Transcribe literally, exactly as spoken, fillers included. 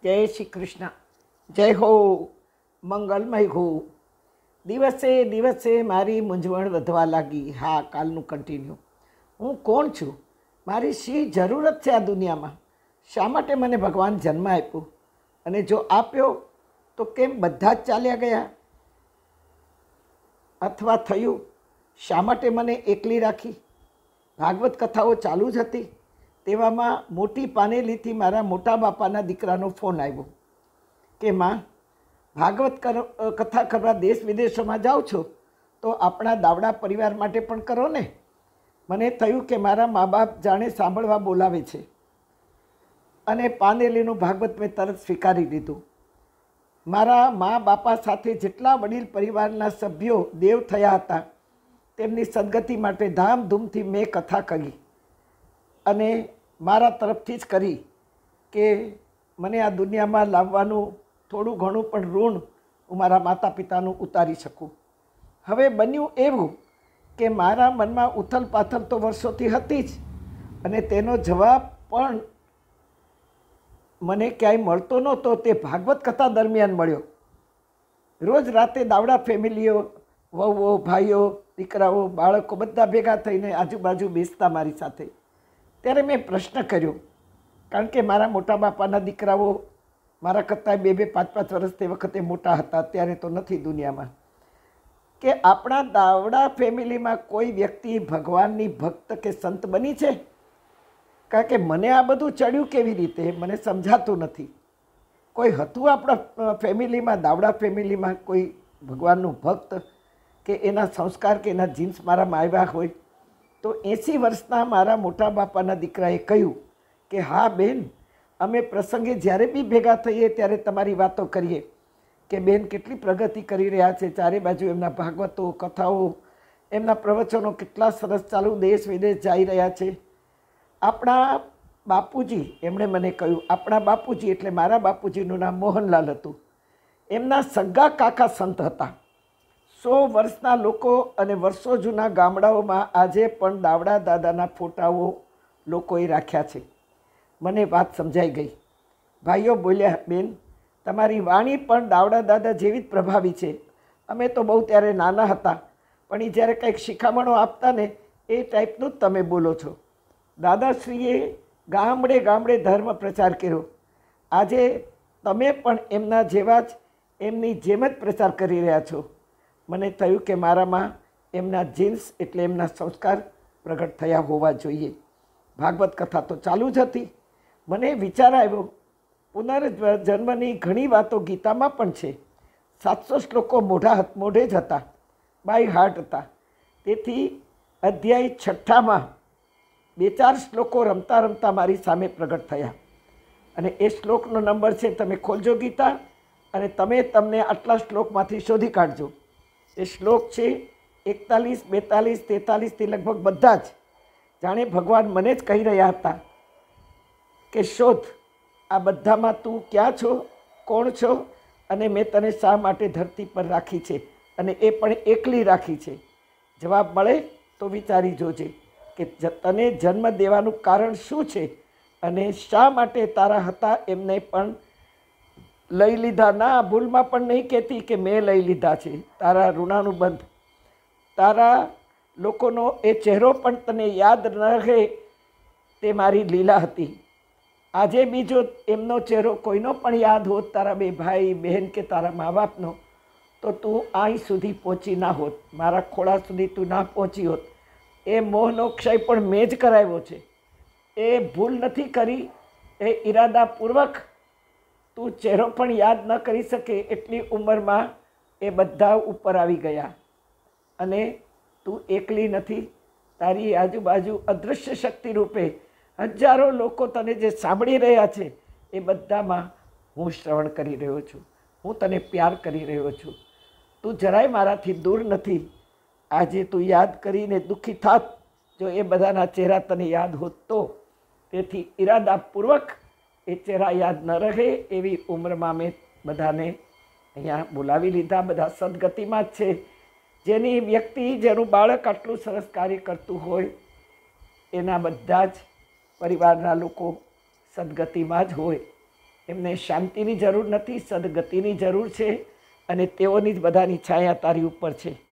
જય શ્રી કૃષ્ણ. જય હો, મંગલમય હો. દિવસે દિવસે મારી મૂંઝવણ વધવા લાગી. હા, કાલનું કન્ટિન્યુ. હું કોણ છું? મારી શી જરૂરત છે આ દુનિયામાં? શા માટે મને ભગવાન જન્મ આપ્યો? અને જો આપ્યો તો કેમ બધા જ ચાલ્યા ગયા? અથવા થયું શા માટે મને એકલી રાખી? ભાગવત કથાઓ ચાલુ જ હતી. તેવામાં મોટી પાનેલીથી મારા મોટા બાપાના દીકરાનો ફોન આવ્યો કે માં, ભાગવત કથા કરવા દેશ વિદેશોમાં જાઓ છો તો આપણા દાવડા પરિવાર માટે પણ કરો ને. મને થયું કે મારા મા બાપ જાણે સાંભળવા બોલાવે છે, અને પાનેલીનું ભાગવત મેં તરત સ્વીકારી લીધું. મારા મા બાપા સાથે જેટલા વડીલ પરિવારના સભ્યો દેવ થયા હતા, તેમની સદગતિ માટે ધામધૂમથી મેં કથા કરી, અને મારા તરફથી જ કરી કે મને આ દુનિયામાં લાવવાનું થોડું ઘણું પણ ઋણ હું મારા માતા પિતાનું ઉતારી શકું. હવે બન્યું એવું કે મારા મનમાં ઉથલ પાથલ તો વર્ષોથી હતી જ, અને તેનો જવાબ પણ મને ક્યાંય મળતો નહોતો. તે ભાગવત કથા દરમિયાન મળ્યો. રોજ રાતે દાવડા ફેમિલીઓ, વહુઓ, ભાઈઓ, દીકરાઓ, બાળકો બધા ભેગા થઈને આજુબાજુ બેસતા મારી સાથે. ત્યારે મેં પ્રશ્ન કર્યો, કારણ કે મારા મોટા બાપાના દીકરાઓ મારા કરતાં બે બે પાંચ પાંચ વર્ષ તે વખતે મોટા હતા, અત્યારે તો નથી દુનિયામાં, કે આપણા દાવડા ફેમિલીમાં કોઈ વ્યક્તિ ભગવાનની ભક્ત કે સંત બની છે? કારણ કે મને આ બધું ચડ્યું કેવી રીતે મને સમજાતું નથી. કોઈ હતું આપણા ફેમિલીમાં, દાવડા ફેમિલીમાં કોઈ ભગવાનનું ભક્ત કે એના સંસ્કાર કે એના જીન્સ મારામાં આવ્યા હોય? તો એંસી વર્ષના મારા મોટા બાપાના દીકરાએ કહ્યું કે હા બેન, અમે પ્રસંગે જ્યારે બી ભેગા થઈએ ત્યારે તમારી વાતો કરીએ કે બેન કેટલી પ્રગતિ કરી રહ્યા છે, ચારે બાજુ એમના ભાગવતો, કથાઓ, એમના પ્રવચનો કેટલા સરસ ચાલુ, દેશ વિદેશ જઈ રહ્યા છે. આપણા બાપુજી, એમણે મને કહ્યું, આપણા બાપુજી એટલે મારા બાપુજીનું નામ મોહનલાલ હતું. એમના સગા કાકા સંત હતા. સો વર્ષના લોકો અને વર્ષો જૂના ગામડાઓમાં આજે પણ દાવડા દાદાના ફોટાઓ લોકોએ રાખ્યા છે. મને વાત સમજાઈ ગઈ. ભાઈઓ બોલ્યા, બેન તમારી વાણી પણ દાવડા દાદા જેવી જ પ્રભાવી છે. અમે તો બહુ ત્યારે નાના હતા, પણ એ જ્યારે કંઈક શિખામણો આપતા ને એ ટાઈપનું જ તમે બોલો છો. દાદાશ્રીએ ગામડે ગામડે ધર્મ પ્રચાર કર્યો. આજે તમે પણ એમના જેવા જ, એમની જેમ જ પ્રચાર કરી રહ્યા છો. મને થયું કે મારામાં એમના જીન્સ એટલે એમના સંસ્કાર પ્રગટ થયા હોવા જોઈએ. ભાગવત કથા તો ચાલુ જ હતી. મને વિચાર આવ્યો, પુનર્જન્મની ઘણી વાતો ગીતામાં પણ છે. સાતસો શ્લોકો મોઢા મોઢે જ હતા, બાય હાર્ટ હતા. તેથી અધ્યાય છઠ્ઠામાં બે ચાર શ્લોકો રમતા રમતા મારી સામે પ્રગટ થયા, અને એ શ્લોકનો નંબર છે, તમે ખોલજો ગીતા અને તમે તમને આટલા શ્લોકમાંથી શોધી કાઢજો. એ શ્લોક છે એકતાલીસ, બેતાલીસ, તેતાલીસથી લગભગ બધા જ જાણે ભગવાન મને જ કહી રહ્યા હતા કે શોધ, આ બધામાં તું ક્યાં છો, કોણ છો, અને મેં તને શા માટે ધરતી પર રાખી છે, અને એ પણ એકલી રાખી છે. જવાબ મળે તો વિચારી જોજે કે તને જન્મ દેવાનું કારણ શું છે, અને શા માટે તારા હતા એમને પણ લઈ લીધા. ના, ભૂલમાં પણ નહીં કહેતી કે મેં લઈ લીધા છે. તારા ઋણાનુબંધ, તારા લોકોનો એ ચહેરો પણ તને યાદ ન રહે, તે મારી લીલા હતી. આજે બીજો એમનો ચહેરો કોઈનો પણ યાદ હોત, તારા બે ભાઈ બહેન કે તારા મા બાપનો, તો તું અહીં સુધી પહોંચી ના હોત, મારા ખોળા સુધી તું ના પહોંચી હોત. એ મોહનો ક્ષય પણ મેં જ કરાવ્યો છે. એ ભૂલ નથી કરી, એ ઈરાદાપૂર્વક તું ચહેરો પણ યાદ ન કરી શકે એટલી ઉંમરમાં એ બધા ઉપર આવી ગયા. અને તું એકલી નથી, તારી આજુબાજુ અદૃશ્ય શક્તિ રૂપે હજારો લોકો તને જે સાંભળી રહ્યા છે, એ બધામાં હું શ્રવણ કરી રહ્યો છું, હું તને પ્યાર કરી રહ્યો છું. તું જરાય મારાથી દૂર નથી. આજે તું યાદ કરીને દુઃખી થાત જો એ બધાના ચહેરા તને યાદ હોત તો. તેથી ઈરાદાપૂર્વક એ ચહેરા યાદ ન રહે એવી ઉંમરમાં મેં બધાને અહીંયા બોલાવી લીધા. બધા સદગતિમાં જ છે. જેની વ્યક્તિ, જેનું બાળક આટલું સરસ કાર્ય કરતું હોય, એના બધા જ પરિવારના લોકો સદગતિમાં જ હોય. એમને શાંતિની જરૂર નથી, સદગતિની જરૂર છે અને તેઓની જ બધાની છાયા તારી ઉપર છે.